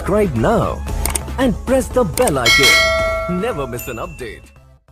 Subscribe now and press the bell icon. Never miss an update.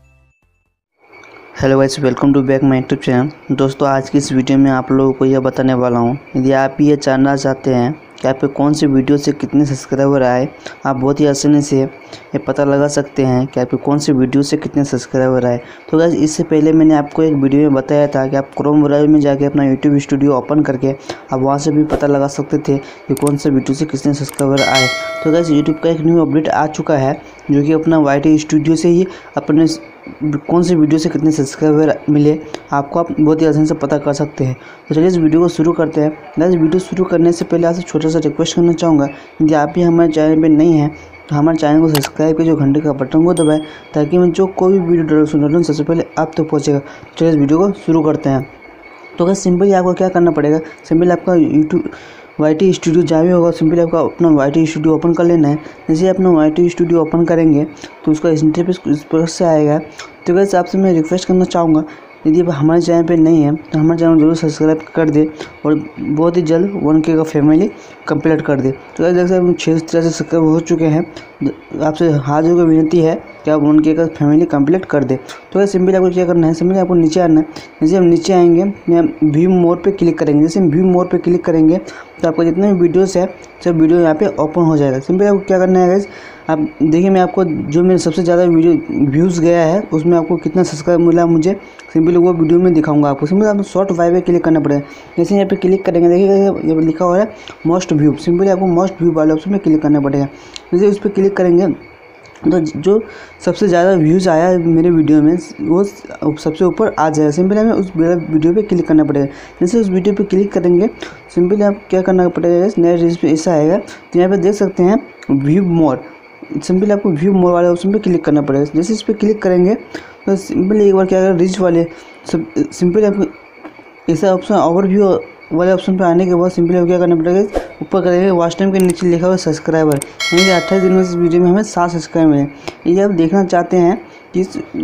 Hello guys, welcome to back my YouTube channel. दोस्तों, आज की इस video में आप लोगों को यह बताने वाला हूं, यदि आप ये जानना चाहते हैं कि आप पे कौन सी वीडियो से कितने सब्सक्राइबर आए, आप बहुत ही आसानी से ये पता लगा सकते हैं कि आप पे कौन सी वीडियो से कितने सब्सक्राइबर आए। तो गाइस, इससे पहले मैंने आपको एक वीडियो में बताया था कि आप क्रोम ब्राउज़र में जाके अपना यूट्यूब स्टूडियो ओपन करके आप वहाँ से भी पता लगा सकते थे कि कौन सा वीडियो से कितने सब्सक्राइबर आए। तो गाइस, यूट्यूब का एक न्यू अपडेट आ चुका है जो कि अपना YT स्टूडियो से ही अपने कौन सी वीडियो से कितने सब्सक्राइबर मिले आपको आप बहुत ही आसानी से पता कर सकते हैं। तो चलिए इस वीडियो को शुरू करते हैं। गाइस, वीडियो शुरू करने से पहले आपसे छोटा सा रिक्वेस्ट करना चाहूँगा, यदि आप भी हमारे चैनल पे नहीं हैं तो हमारे चैनल को सब्सक्राइब करके जो घंटे का बटन को दबाएं ताकि मैं जो कोई भी वीडियो डालूँ सबसे पहले आप तक पहुँचेगा। चलिए इस वीडियो को शुरू करते हैं। तो गाइस, सिंपली आपको क्या करना पड़ेगा, सिंपली आपका यूट्यूब YT स्टूडियो जहाँ भी होगा सिंपली आपका अपना YT स्टूडियो ओपन कर लेना है। जैसे अपना YT स्टूडियो ओपन करेंगे तो उसका इंटरफेस इस प्रकार से आएगा। तो वैसे आपसे मैं रिक्वेस्ट करना चाहूँगा, यदि आप हमारे चैनल पे नहीं है तो हमारे चैनल जरूर सब्सक्राइब कर दे और बहुत ही जल्द 1K का फैमिली कंप्लीट कर दे। तो वैसे जैसे हम 6 तरह से सब्सक्राइब हो चुके हैं, आपसे हाथ जोड़ के विनती है कि आप 1K का फैमिली कंप्लीट कर दे। तो वैसे सिंपली आपको क्या करना है, सिंपली आपको नीचे आना है। जैसे हम नीचे आएंगे व्यू मोर पे क्लिक करेंगे। जैसे हम व्यू मोर पे क्लिक करेंगे तो आपको जितने भी वीडियोस है सब वीडियो यहाँ पे ओपन हो जाएगा। सिंपली आपको क्या करना है गाइस, आप देखिए मैं आपको जो मेरे सबसे ज़्यादा वीडियो व्यूज़ गया है उसमें आपको कितना सब्सक्राइब मिला मुझे सिंपली वो वीडियो में दिखाऊंगा आपको। सिंपली आपको शॉर्ट वाई पे क्लिक करना पड़ेगा। जैसे यहाँ पे क्लिक करेंगे, देखिएगा ये लिखा हुआ है मोस्ट व्यू। सिंपली आपको मोस्ट व्यू वाले ऑप्शन में क्लिक करना पड़ेगा। जैसे उस पर क्लिक करेंगे तो जो सबसे ज़्यादा व्यूज़ आया है मेरे वीडियो में वो सबसे ऊपर आ जाएगा। सिंपली हमें उस वीडियो पे क्लिक करना पड़ेगा। जैसे उस वीडियो पे क्लिक करेंगे सिंपली आप क्या करना पड़ेगा, नए रील्स पे ऐसा आएगा। तो यहाँ पे देख सकते हैं व्यू मोर, सिंपली आपको व्यू मोर वाले ऑप्शन पे क्लिक करना पड़ेगा। जैसे इस पर क्लिक करेंगे तो सिंपली एक बार क्या करें, रीच वाले सिंपली आपको ऐसा ऑप्शन ओवरव्यू वाले ऑप्शन पे आने के बाद सिंपली आपको क्या करना पड़ेगा, ऊपर करेंगे वॉच टाइम के नीचे लिखा हुआ सब्सक्राइबर, यानी कि 28 दिन में इस वीडियो में हमें 7 सब्सक्राइबर मिले। ये आप देखना चाहते हैं कि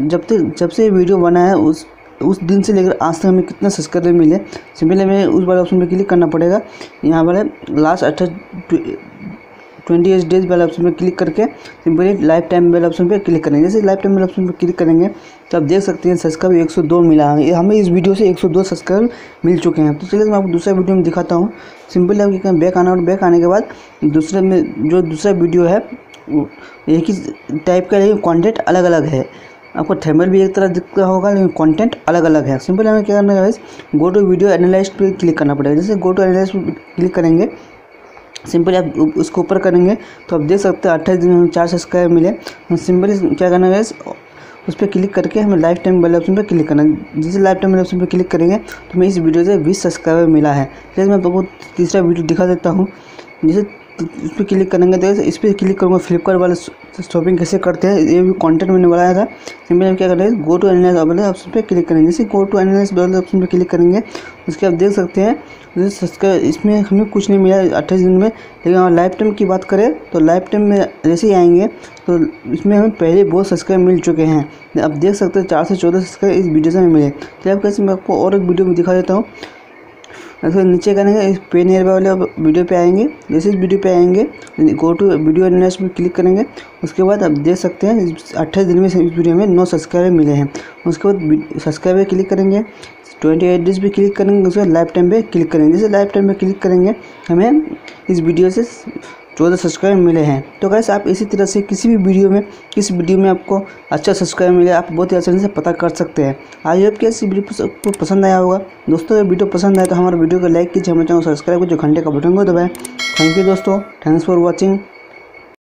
जब से वीडियो बना है उस दिन से लेकर आज तक हमें कितना सब्सक्राइबर मिले। सिंपली हमें उस वाले ऑप्शन पे क्लिक करना पड़ेगा। यहाँ वाले लास्ट 28 डेज वाले ऑप्शन पे क्लिक करके सिंपली लाइफ टाइम वाले ऑप्शन पे क्लिक करेंगे। जैसे लाइफ टाइम वाले ऑप्शन पे क्लिक करेंगे तो आप देख सकते हैं सब्सक्राइबर 102 मिला है हमें। इस वीडियो से 102 सब्सक्राइबर मिल चुके हैं। तो चलिए मैं आपको दूसरा वीडियो में दिखाता हूँ। सिंपली आप क्या बैक आना और बैक आने के बाद दूसरे में जो दूसरा वीडियो है एक ही टाइप का, लेकिन कॉन्टेंट अलग अलग है। आपको थंबनेल भी एक तरह दिखता होगा लेकिन कंटेंट अलग अलग है। सिंपली हमें क्या करना है, गो टू वीडियो एनालाइज पे क्लिक करना पड़ेगा। जैसे गो टू एनालाइज पे क्लिक करेंगे सिंपली आप उसको ऊपर करेंगे तो आप देख सकते हैं 28 दिन में 4 सब्सक्राइबर मिले। सिंपली क्या करना है, उस पर क्लिक करके हमें लाइफ टाइम वाले ऑप्शन पर क्लिक करना है। जैसे लाइफ टाइम वाले ऑप्शन पर क्लिक करेंगे तो हमें इस वीडियो से 20 सब्सक्राइबर मिला है। जैसे मैं आपको तीसरा वीडियो दिखा देता हूँ। जैसे इस पर क्लिक करेंगे तो इस पर क्लिक करूँगा फ्लिपकार्ट वाले शॉपिंग कैसे करते हैं, ये भी कंटेंट मैंने बनाया था। सिंपली क्या करना है, गो टू एनालाइज वाले ऑप्शन पे क्लिक करेंगे। जैसे गो टू एनालाइज वाले ऑप्शन पे क्लिक करेंगे उसके आप देख सकते हैं जैसे सब्सक्राइब इसमें हमें कुछ नहीं मिला 28 दिन में। लेकिन अगर लाइफ टाइम की बात करें तो लाइफ टाइम में जैसे ही आएंगे तो इसमें हमें पहले बहुत सब्सक्राइब मिल चुके हैं। आप देख सकते हैं 4 से 14 सब्सक्राइब इस वीडियो से हमें मिले। तो आप कैसे मैं आपको और एक वीडियो में दिखा देता हूँ। ऐसे नीचे करेंगे, इस पे नियर वाले वीडियो पे आएंगे। जैसे इस वीडियो पे आएंगे गो टू वीडियो एनालाइज में क्लिक करेंगे। उसके बाद आप देख सकते हैं 28 दिन में इस वीडियो में 9 सब्सक्राइबर मिले हैं। उसके बाद सब्सक्राइबर क्लिक करेंगे, 28 डेज पे क्लिक करेंगे, उसके बाद लाइफ टाइम पे क्लिक करेंगे। जैसे लाइफ टाइम पे क्लिक करेंगे हमें इस वीडियो से 14 सब्सक्राइबर मिले हैं। तो गाइस, आप इसी तरह से किसी भी वीडियो में किस वीडियो में आपको अच्छा सब्सक्राइबर मिले आप बहुत ही आसानी से पता कर सकते हैं। आई होप कि इस वीडियो को पसंद आया होगा। दोस्तों, अगर वीडियो पसंद आए तो हमारे वीडियो को लाइक कीजिए, हमारे चैनल को सब्सक्राइब कीजिए, घंटे का बटन को दबाएं। थैंक यू दोस्तों, थैंक्स फॉर वॉचिंग।